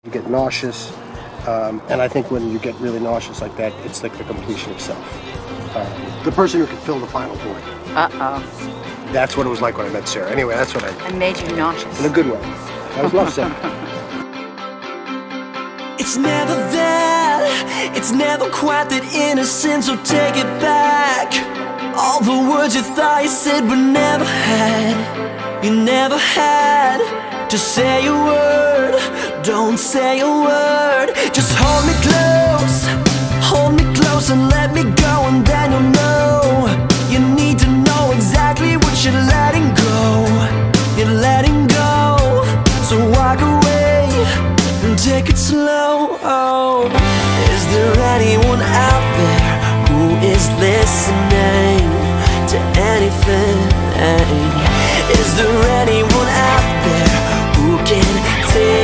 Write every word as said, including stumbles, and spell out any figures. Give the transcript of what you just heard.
You get nauseous, um, and I think when you get really nauseous like that, it's like the completion of self. Um, the person who can fill the final void. Uh-oh. That's what it was like when I met Sarah. Anyway, that's what I... I made you nauseous. In a good way. That was love Sarah. It's never that, it's never quite that innocent, so take it back. All the words you thought you said but never had, you never had to say a word. Don't say a word, just hold me close, hold me close and let me go, and then you'll know. You need to know exactly what you're letting go. You're letting go, so walk away and take it slow. Oh. Is there anyone out there who is listening to anything? Is there anyone out there who can take